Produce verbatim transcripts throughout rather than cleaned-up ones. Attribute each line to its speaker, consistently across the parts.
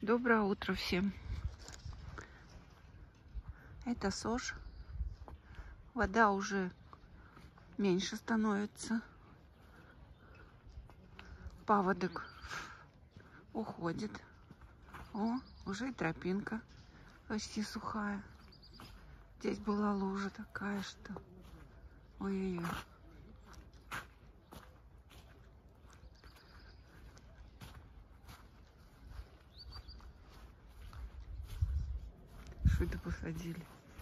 Speaker 1: Доброе утро всем. Это Сож. Вода уже меньше становится. Паводок уходит. О, уже и тропинка почти сухая. Здесь была лужа такая, что... Ой-ой-ой. Что это посадили?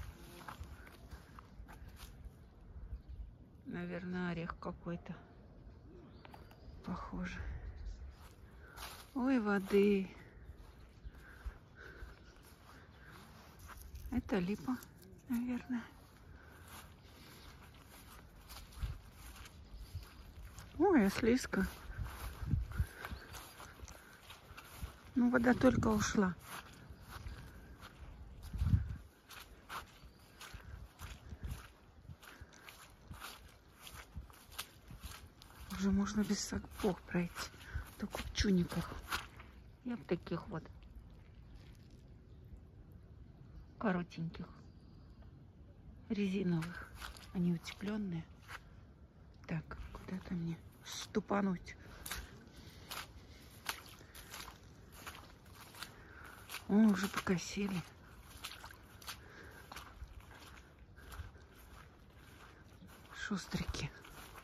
Speaker 1: Наверное, орех какой-то. Похоже. Ой, воды. Это липа, наверное. Ой, а слизко. Ну, вода только ушла. Уже можно без сапог пройти. Только в чуниках. Я в таких вот коротеньких, резиновых. Они утепленные. Так, куда-то мне ступануть. О, уже покосили. Шустрики.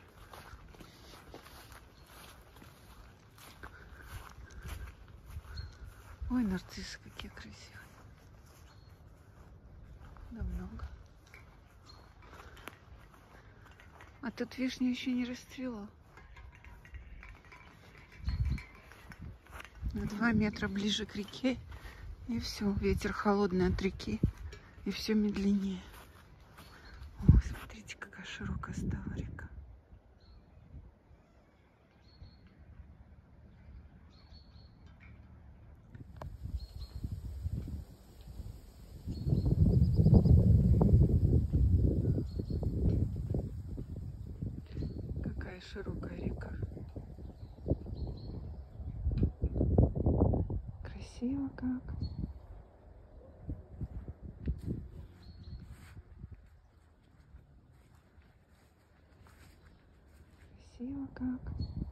Speaker 1: Ой, нарциссы какие красивые. Да много. А тут вишня еще не расцвела. На два метра ближе к реке. И все, ветер холодный от реки. И все медленнее. О, смотрите, какая широкая стала река. Какая широкая река. Красиво как. Красиво как.